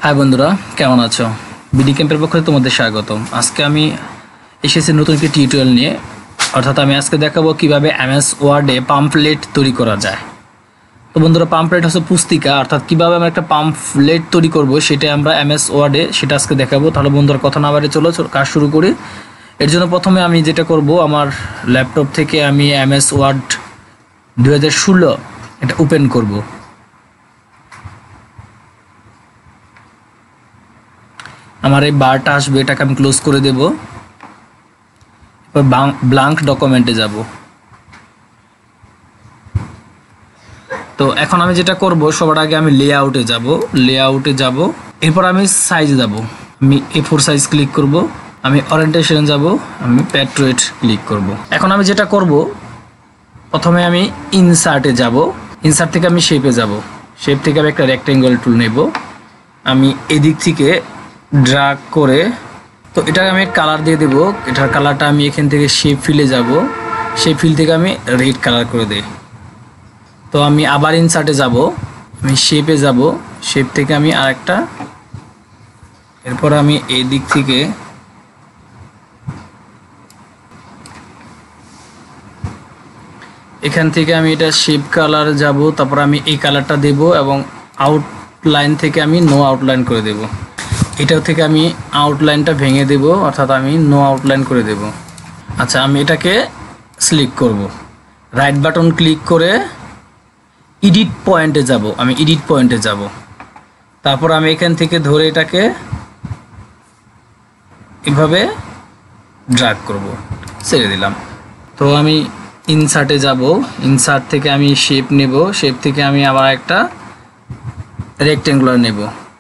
High বন্ধুরা, কেমন আছো? বিডি ক্যাম্পের পক্ষ থেকে তোমাদের স্বাগতম। আজকে আমি এসেছি নতুন একটি টিউটোরিয়াল নিয়ে। অর্থাৎ আমি আজকে দেখাবো কিভাবে এমএস ওয়ার্ডে পাম্পলেট তৈরি করা যায়। তো বন্ধুরা, পাম্পলেট হচ্ছে পুস্তিকা, অর্থাৎ কিভাবে আমরা একটা পাম্পলেট তৈরি করব সেটা আমরা এমএস ওয়ার্ডে সেটা আজকে দেখাবো। তাহলে বন্ধুরা, কথা না বাড়িয়ে চলো কাজ শুরু করি। এর জন্য প্রথমে আমি যেটা করব, আমার ল্যাপটপ থেকে আমি এমএস ওয়ার্ড 2016 এটা ওপেন করব। আমার এই বারটা আসবে, এটাকে আমি ক্লোজ করে দেব। এবার ব্ল্যাঙ্ক ডকুমেন্টে যাব। তো এখন আমি যেটা করব, সবার আগে আমি লেআউটে যাব। এরপর আমি সাইজে যাব। আমি A4 সাইজ ক্লিক করব। আমি ওরিয়েন্টেশন যাব, আমি পোর্ট্রেট ক্লিক করব। এখন আমি যেটা করব, প্রথমে আমি ইনসার্টে যাব। ইনসার্ট থেকে আমি শেপে যাব। শেপ থেকে আমি একটা রেক্টেঙ্গল টুল নেব। আমি এদিক থেকে ড্র্যাগ করে, তো এটাকে আমি কালার দিয়ে দেব। এটার কালারটা আমি এখান থেকে শেপ ফিলে যাব। শেপ ফিল থেকে আমি রেড কালার করে দেই। তো আমি আবার ইনসার্টে যাব, আমি শেপে যাব। শেপ থেকে আমি আরেকটা, এরপর আমি এই দিক থেকে এখান থেকে আমি এটা শেপ কালার যাব। তারপর আমি এই কালারটা দেব এবং আউটলাইন থেকে আমি নো আউটলাইন করে দেব। এটাও থেকে আমি আউটলাইনটা ভেঙে দেব, অর্থাৎ আমি নো আউটলাইন করে দেব। আচ্ছা, আমি এটাকে সিলেক্ট করব। রাইট বাটন ক্লিক করে এডিট পয়েন্টে যাব। আমি এডিট পয়েন্টে যাব। তারপর আমি এখান থেকে ধরে এটাকে এভাবে ড্র্যাগ করব, ছেড়ে দিলাম। তো আমি ইনসার্টে যাব। ইনসার্ট থেকে আমি শেপ নেব। শেপ থেকে আমি আবার একটা রেক্টেঙ্গুলার নেব।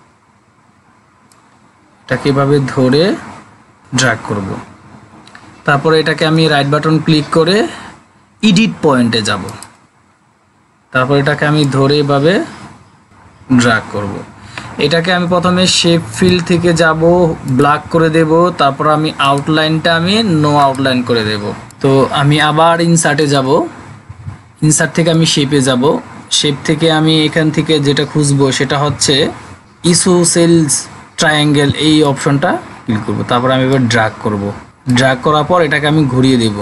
এটাকে এভাবে ধরে ড্র্যাগ করব। তারপরে এটাকে আমি রাইট বাটন ক্লিক করে এডিট পয়েন্টে যাব। তারপর এটাকে আমি ধরে এভাবে ড্র্যাগ করব। এটাকে আমি প্রথমে শেপ ফিল থেকে যাব, ব্ল্যাক করে দেব। তারপর আমি আউটলাইনটা আমি নো আউটলাইন করে দেব। তো আমি আবার ইনসার্টে যাব। ইনসার্ট থেকে আমি শেপে যাব। শেপ থেকে আমি এখান থেকে যেটা খুঁজবো সেটা হচ্ছে ইসোসেলস ট্রায়াঙ্গেল, এই অপশনটা ক্লিক করব। তারপর আমি এবার ড্র্যাগ করব। ড্র্যাগ করার পর এটাকে আমি ঘুরিয়ে দেব।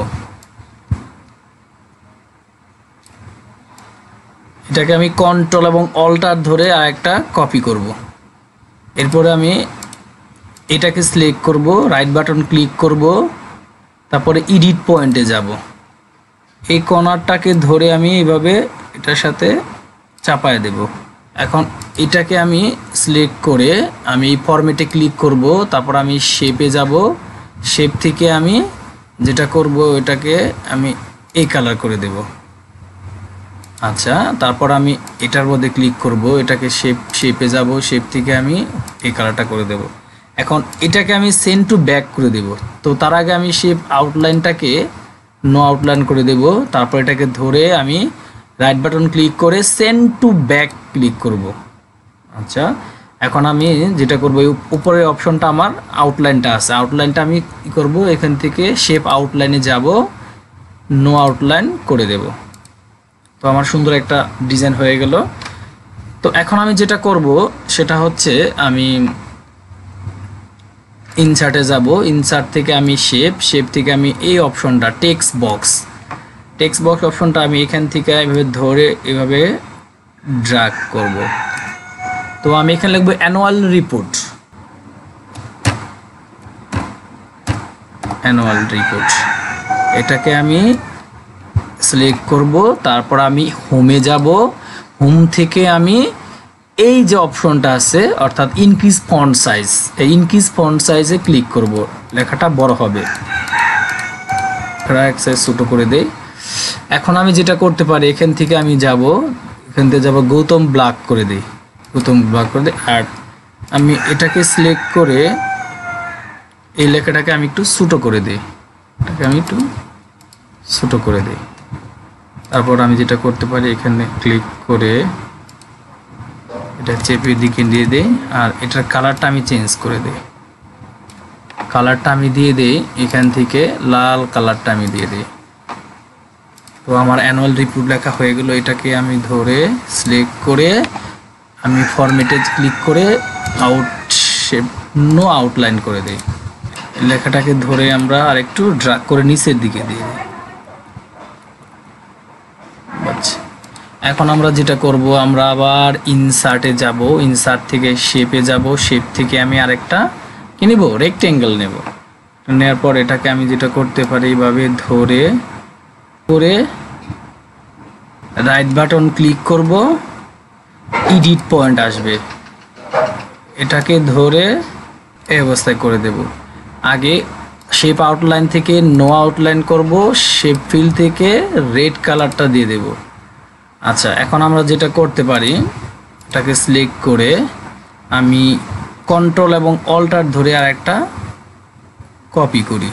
এটাকে আমি কন্ট্রোল এবং অল্টার ধরে আরেকটা কপি করব। এরপরে আমি এটাকে সিলেক্ট করব, রাইট বাটন ক্লিক করব। তারপরে এডিট পয়েন্টে যাব। এই কর্নারটাকে ধরে আমি এইভাবে এটার সাথে চাপায় দেব। এখন এটাকে আমি সিলেক্ট করে আমি ফরম্যাটে ক্লিক করব। তারপর আমি শেপে যাব। শেপ থেকে আমি যেটা করব, এটাকে আমি এই কালার করে দেব। আচ্ছা, তারপর আমি এটার মধ্যে ক্লিক করব। এটাকে শেপে যাব। শেপ থেকে আমি এই কালারটা করে দেব। এখন এটাকে আমি সেন্ড টু ব্যাক করে দেব। তো তার আগে আমি শেপ আউটলাইনটাকে নো আউটলাইন করে দেব। তারপর এটাকে ধরে আমি রাইট বাটন ক্লিক করে সেন্ড টু ব্যাক ক্লিক করব। আচ্ছা, এখন আমি যেটা করব, উপরের অপশনটা আমার আউটলাইনটা আছে। আউটলাইনটা আমি কী করব, এখান থেকে শেপ আউটলাইনে যাব, নো আউটলাইন করে দেব। তো আমার সুন্দর একটা ডিজাইন হয়ে গেল। তো এখন আমি যেটা করব সেটা হচ্ছে, আমি ইনসার্টে যাব। ইনসার্ট থেকে আমি শেপ থেকে আমি এই অপশনটা টেক্সট বক্স অপশনটা আমি এখান থেকে এভাবে ধরে এভাবে ড্র্যাগ করব। তো আমি এখানে লিখব অ্যানুয়াল রিপোর্ট। এটাকে আমি সিলেক্ট করব। তারপর আমি হোমে যাব। হোম থেকে আমি এই যে অপশনটা আছে, অর্থাৎ ইনক্রিজ ফন্ট সাইজ, এই ইনক্রিজ ফন্ট সাইজে ক্লিক করব। লেখাটা বড় হবে, এক সাইজ ছোটো করে দেই। এখন আমি যেটা করতে পারি, এখান থেকে আমি যাব, গৌতম ব্ল্যাক করে দিই। আর আমি এটাকে সিলেক্ট করে এই লেখাটাকে আমি একটু ছোটো করে দিই। তারপর আমি যেটা করতে পারি, এখানে ক্লিক করে এটা চেপে দিকে দিয়ে দেই। আর এটার কালারটা আমি চেঞ্জ করে দিই। এখান থেকে লাল কালারটা আমি দিয়ে দিই। তো আমার অ্যানুয়াল রিপোর্ট লেখা হয়ে গেল। এটাকে আমি ধরে সিলেক্ট করে আমি ফরম্যাটে ক্লিক করে আউট শেপ নো আউটলাইন করে দিই। লেখাটাকে ধরে আমরা আরেকটু ড্র্যাগ করে নিচের দিকে দিয়ে দিই। আচ্ছা, এখন আমরা যেটা করব, আমরা আবার ইনসার্টে যাব, ইনসার্ট থেকে শেপে যাব, শেপ থেকে আমি আরেকটা কি নেব, রেক্টেঙ্গেল নেব। নেওয়ার পর এটাকে আমি যেটা করতে পারি, এইভাবে ধরে করে রাইট বাটন ক্লিক করব, এডিট পয়েন্ট আসবে, এটাকে ধরে এই অবস্থায় করে দেব। আগে শেপ আউটলাইন থেকে নো আউটলাইন করব, শেপ ফিল থেকে রেড কালারটা দিয়ে দেব। আচ্ছা, এখন আমরা যেটা করতে পারি, এটাকে সিলেক্ট করে আমি কন্ট্রোল এবং অল্টার ধরে আর একটা কপি করি।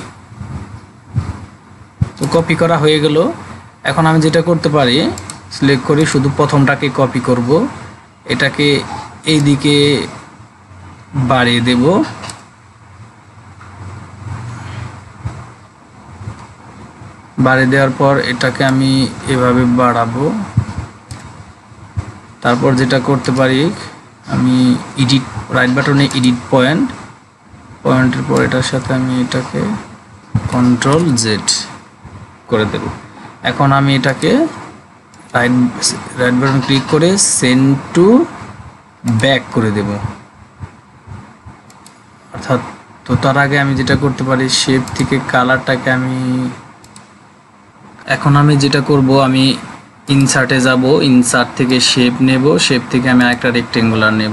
তো কপি করা হয়ে গেল। এখন আমি যেটা করতে পারি, সিলেক্ট করে শুধু প্রথমটাকে কপি করব, এটাকে এইদিকে বাড়িয়ে দেব, বাড়িয়ে দেওয়ার পর এটাকে আমি এভাবে বাড়াবো। তারপর যেটা করতে পারি, আমি এডিট রাইট বাটনে এডিট পয়েন্টের পর এটার সাথে আমি এটাকে কন্ট্রোল জেড করে দেব। এখন আমি এটাকে রাইট বাটন ক্লিক করে সেন্ড টু ব্যাক করে দেব। অর্থাৎ তো তার আগে আমি যেটা করতে পারি, শেপ থেকে কালারটাকে এখন আমি যেটা করব, আমি ইনসার্টে যাব, ইনসার্ট থেকে শেপ নেব, শেপ থেকে আমি একটা রেক্টেঙ্গুলার নেব,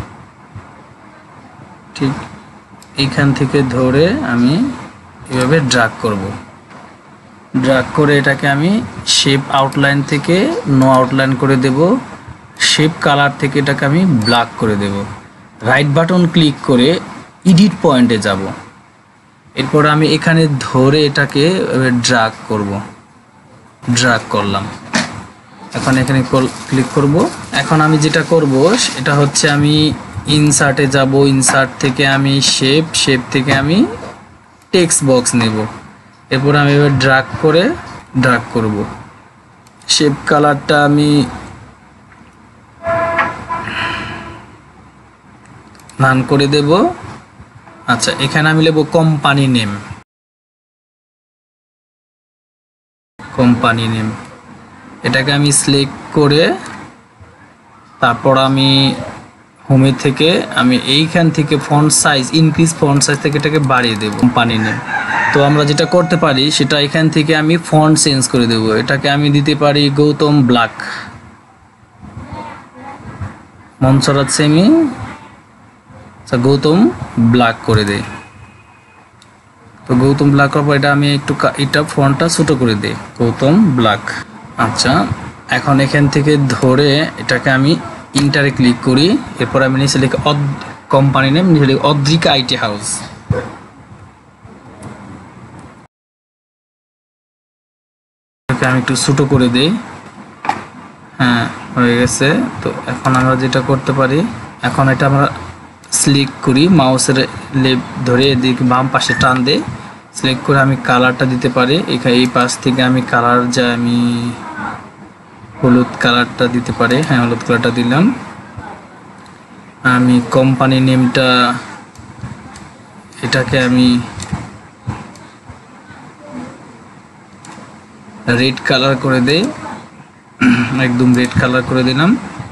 ঠিক এইখান থেকে ধরে আমি এভাবে ড্র্যাগ করব। ড্র্যাগ করে এটাকে আমি শেপ আউটলাইন থেকে নো আউটলাইন করে দেব, শেপ কালার থেকে এটাকে আমি ব্ল্যাক করে দেব। রাইট বাটন ক্লিক করে এডিট পয়েন্টে যাব, এরপর আমি এখানে ধরে এটাকে ড্র্যাগ করব, ড্র্যাগ করলাম। এখন এখানে ক্লিক করব। এখন আমি যেটা করব এটা হচ্ছে, আমি ইনসার্টে যাব, ইনসার্ট থেকে আমি শেপ থেকে আমি টেক্সট বক্স নেব, এরপর আমি এবার ড্র্যাগ করব। শেপ কালারটা আমি নান করে দেব। আচ্ছা, এখানে আমি নেব কোম্পানি নেম, এটাকে আমি সিলেক্ট করে তারপর আমি হোমে থেকে আমি এইখান থেকে font size increase font size থেকে এটাকে বাড়িয়ে দেব, কোম্পানি নেম। তো আমরা যেটা করতে পারি সেটা, এখান থেকে আমি ফন্ট চেঞ্জ করে দেব, এটাকে আমি দিতে পারি Gotham black, Montserrat semi, Gotham black করে দেই। তো গৌতম ব্ল্যাক করার পর এটা আমি একটু এটা ফন্টটা ছোট করে দেই, গৌতম ব্ল্যাক। আচ্ছা, এখন এখান থেকে ধরে এটাকে আমি ইন্টারে ক্লিক করি, এরপর আমি নিচে লিখি কোম্পানি নেম, নিচে লিখি অদ্রিকা আইটি হাউস। আমি একটু ছোট করে দেই, হ্যাঁ হয়ে গেছে। তো এখন আমরা যেটা করতে পারি, এখন এটা আমরা সিলেক্ট করি, মাউসের লেফট ধরে এদিকে বাম পাশে টান দিয়ে সিলেক্ট করে আমি কালারটা দিতে পারি। এখানে এই পাশ থেকে আমি কালার আমি হলুদ কালারটা দিতে পারি, হ্যাঁ হলুদ কালারটা দিলাম। আমি কোম্পানি নেমটা এটাকে আমি রেড কালার করে দেই, একদম রেড কালার করে দিলাম।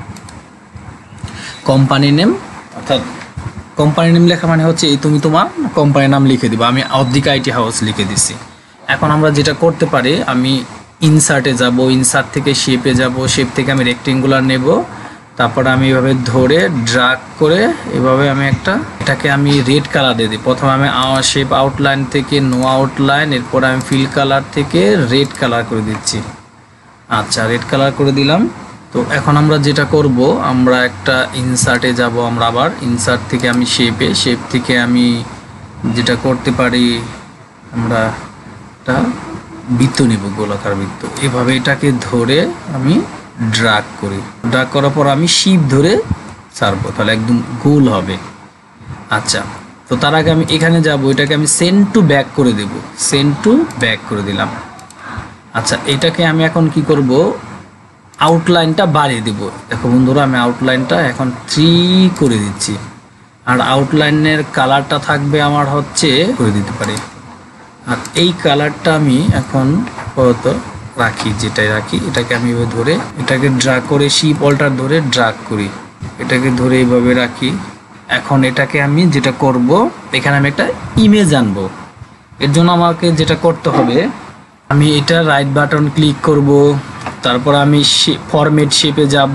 কোম্পানি নেম, অর্থাৎ কোম্পানি নেম লেখা মানে হচ্ছে এই তুমি তোমার কোম্পানির নাম লিখে দিবা, আমি অদ্রিকা আইটি হাউস লিখে দিছি। এখন আমরা যেটা করতে পারি, আমি ইনসার্টে যাব, ইনসার্ট থেকে শেপে যাব, শেপ থেকে আমি রেক্টেঙ্গুলার নেব, তারপর আমি এভাবে ধরে ড্র্যাগ করে এভাবে আমি এটাকে আমি রেড কালার দিয়ে দিই। প্রথমে আমি শেপ আউটলাইন থেকে নো আউটলাইন, এরপর আমি ফিল কালার থেকে রেড কালার করে দিচ্ছি। আচ্ছা, রেড কালার করে দিলাম। তো এখন আমরা যেটা করব, আমরা একটা ইনসার্টে যাব, আমরা আবার ইনসার্ট থেকে আমি শেপ থেকে আমি যেটা করতে পারি, আমরা একটা বৃত্ত নেব, গোলাকার বৃত্ত, এভাবে এটাকে ধরে আমি ড্র্যাগ করি। ড্র্যাগ করার পর আমি শিপ ধরে ছাড়বো, তাহলে একদম গোল হবে। আচ্ছা, তো তার আগে আমি এখানে যাব, এটাকে আমি সেন্ড টু ব্যাক করে দেব, সেন্ড টু ব্যাক করে দিলাম। আচ্ছা, এটাকে আমি এখন কি করব, আউটলাইনটা বাড়িয়ে দেব। দেখো বন্ধুরা, আমি আউটলাইনটা এখন 3 করে দিচ্ছি। আর আউটলাইনের কালারটা থাকবে আমার হচ্ছে করে দিতে পারি। আর এই কালারটা আমি এখন আপাতত রাখি, যেটাই রাখি এটাকে আমি এভাবে ধরে এটাকে ড্রাগ করে শিপ অল্টার ধরে ড্রাগ করি, এটাকে ধরে এইভাবে রাখি। এখন এটাকে আমি যেটা করব, এখানে আমি একটা ইমেজ আনবো। এর জন্য আমাকে যেটা করতে হবে, আমি এটা রাইট বাটন ক্লিক করব, তারপর আমি ফরম্যাট শেপে যাব,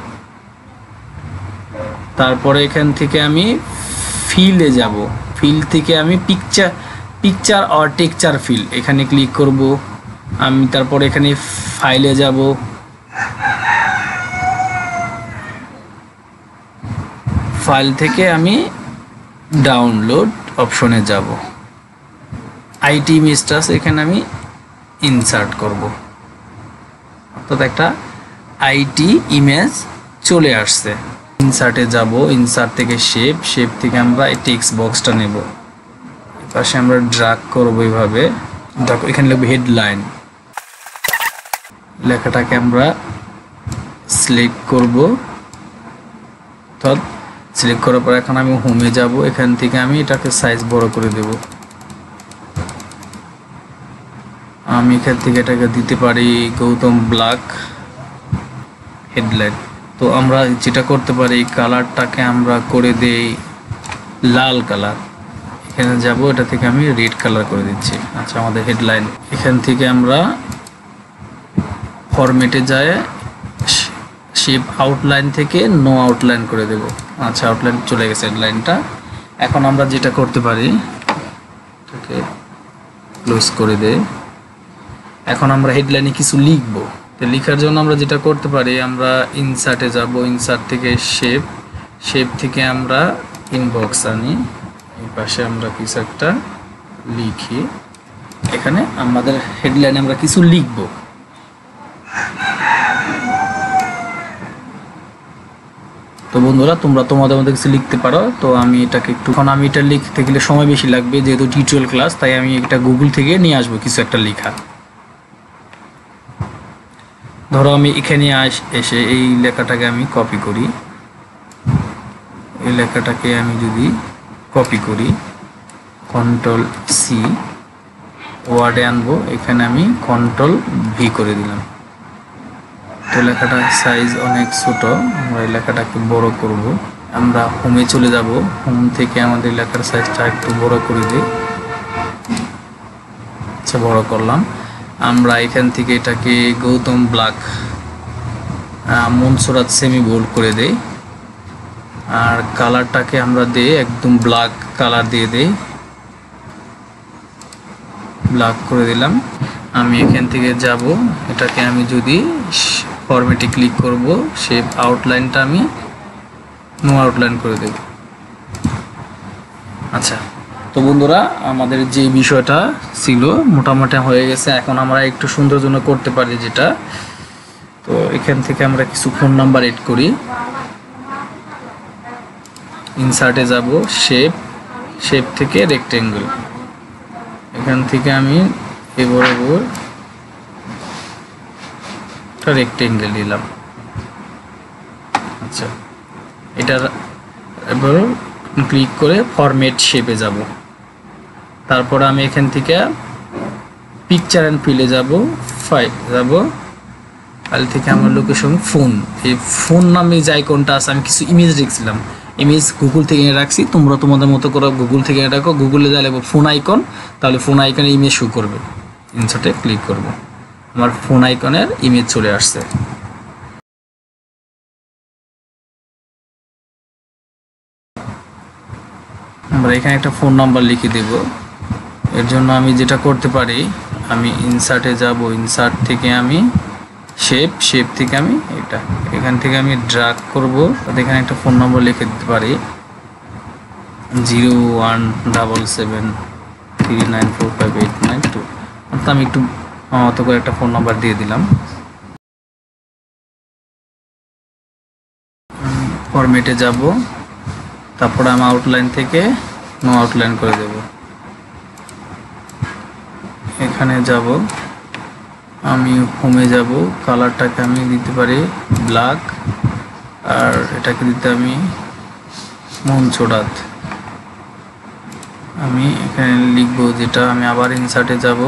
তারপরে এখান থেকে আমি ফিলে যাব, ফিল থেকে আমি পিকচার অর টেক্সচার ফিল এখানে ক্লিক করব। আমি তারপরে এখানে ফাইলে যাব, ফাইল থেকে আমি ডাউনলোড অপশনে যাব, আইটি ইমেজটা এখানে আমি ইনসার্ট করব, অর্থাৎ একটা আইটি ইমেজ চলে আসছে। ইনসার্টে যাব, ইনসার্ট থেকে শেপ থেকে আমরা এই টেক্সট বক্সটা নেব, পাশে আমরা ড্রাগ করব এইভাবে, দেখো এখানে লিখব হেডলাইন, লেখাটাকে আমরা সিলেক্ট করব, অর্থাৎ সিলেক্ট করার পর এখন আমি হোমে যাব, এখান থেকে আমি এটাকে সাইজ বড় করে দেব। আমি এখান থেকে এটাকে দিতে পারি গৌতম ব্ল্যাক হেডলাইন। তো আমরা যেটা করতে পারি, কালারটাকে আমরা করে দেই লাল কালার, এখানে যাব, এটা থেকে আমি রেড কালার করে দিচ্ছি। আচ্ছা, আমাদের হেডলাইন, এখান থেকে আমরা ফরম্যাটে যায় শেপ আউটলাইন থেকে নো আউটলাইন করে দেব। আচ্ছা, আউটলাইন চলে গেছে হেডলাইনটা। এখন আমরা যেটা করতে পারি, এটাকে ক্লোজ করে দেই। এখন আমরা হেডলাইনে কিছু লিখবো, তো লেখার জন্য আমরা যেটা করতে পারি, আমরা ইনসার্টে যাব, ইনসার্ট থেকে শেপ থেকে আমরা ইনবক্স আনি, এই পাশে আমরা কিছু একটা লিখি, এখানে আমাদের হেডলাইনে আমরা কিছু লিখবো। তো বন্ধুরা, তোমরা তোমাদের মধ্যে কিছু লিখতে পারো। তো আমি এটাকে একটুক্ষণ, আমি এটা লিখতে গেলে সময় বেশি লাগবে, যেহেতু টিউটোরিয়াল ক্লাস, তাই আমি এটা গুগল থেকে নিয়ে আসবো কিছু একটা লেখা। ধরো আমি এখানে এসে এই লেখাটাকে আমি কপি করি, এই লেখাটাকে আমি যদি কপি করি, কন্ট্রোল সি, ওয়ার্ডে আনবো, এখানে আমি কন্ট্রোল ভি করে দিলাম। তো লেখাটার সাইজ অনেক ছোট, আমরা এই লেখাটাকে বড় করব। আমরা হোমে চলে যাব, হোম থেকে আমাদের লেখার সাইজটা একটু বড় করে দিই। আচ্ছা, বড় করলাম। আমরা এখান থেকে এটাকে Gotham black Montserrat semi bold করে দেই, আর কালারটাকে আমরা দিই একদম ব্ল্যাক কালার দিয়ে দেই, ব্ল্যাক করে দিলাম। আমি এখান থেকে যাব, এটাকে আমি যদি ফরম্যাটে ক্লিক করব, শেপ আউটলাইনটা আমি নো আউটলাইন করে দেব। আচ্ছা, তো বন্ধুরা, আমাদের যে বিষয়টা ছিল মোটামুটি হয়ে গেছে। এখন আমরা একটু সুন্দর জন্য করতে পারি যেটা, তো এখান থেকে আমরা কিছু ফোন নাম্বার এড করি, ইনসার্টে যাব, শেপ থেকে রেক্টেঙ্গেল, এখান থেকে আমি বরাবর একটা রেক্টেঙ্গেল দিলাম। আচ্ছা, এটার এবার ক্লিক করে ফরম্যাট শেপে যাব, তারপর আমি এখান থেকে পিকচার অ্যান্ড ফিলে যাব, ফাইল যাব, ফাইল থেকে আমার লোকেশন ফোন, এই ফোন নামে যে আইকনটা আছে, আমি কিছু ইমেজ রেখেছিলাম, ইমেজ গুগল থেকে এনে রাখছি, তোমরা তোমাদের মতো করে গুগল থেকে এনে রাখো। গুগলে যাইলে ফোন আইকন, তাহলে ফোন আইকনে ইমেজ শো করবে। ইনসার্টে ক্লিক করব, আমার ফোন আইকনের ইমেজ চলে আসছে। আমরা এখানে একটা ফোন নাম্বার লিখে দেব। এর জন্য আমি যেটা করতে পারি, আমি ইনসার্টে যাব, ইনসার্ট থেকে আমি শেপ থেকে আমি এখান থেকে আমি ড্রাগ করব, এখানে একটা ফোন নম্বর লিখে দিতে পারি 01773945892। অর্থাৎ আমি একটু মতো করে একটা ফোন নাম্বার দিয়ে দিলাম। ফরম্যাটে যাব, তারপরে আমি আউটলাইন থেকে নো আউটলাইন করে দেব। এখানে যাব, আমি হোমে যাব, কালারটাকে আমি দিতে পারি ব্ল্যাক, আর এটাকে দিতে আমি মনছোড়াত। আমি এখানে লিখবো যেটা, আমি আবার ইনসার্টে যাব,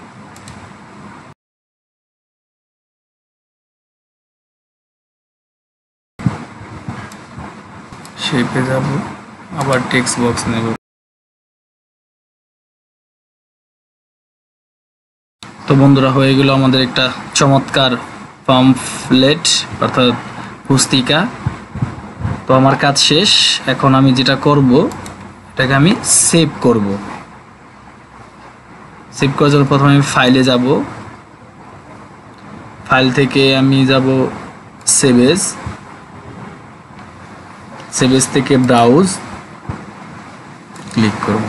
শেপে যাব, আবার টেক্সট বক্স নেব। তো বন্ধুরা হয়ে গেল আমাদের একটা চমৎকার পাম্পলেট অর্থাৎ পুস্তিকা। তো আমার কাজ শেষ। এখন আমি যেটা করব, এটাকে আমি সেভ করব। সেভ করার জন্য প্রথমে আমি ফাইলে যাব, ফাইল থেকে আমি যাব সেভ এজ, সেভ এজ থেকে ব্রাউজ ক্লিক করব।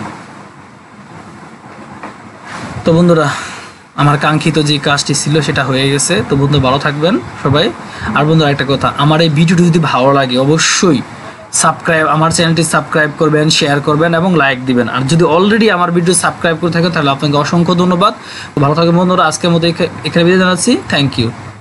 তো বন্ধুরা আমার কাঙ্ক্ষিত যে কাজটি ছিল সেটা হয়ে গেছে। তো বন্ধু ভালো থাকবেন সবাই। আর বন্ধুরা একটা কথা, আমার এই ভিডিওটি যদি ভালো লাগে অবশ্যই আমার চ্যানেলটি সাবস্ক্রাইব করবেন, শেয়ার করবেন এবং লাইক দিবেন। আর যদি অলরেডি আমার ভিডিও সাবস্ক্রাইব করে থাকেন তাহলে আপনাকে অসংখ্য ধন্যবাদ। ভালো থাকবেন বন্ধুরা। আজকের মতো এখানে বিদায় জানাচ্ছি। Thank you.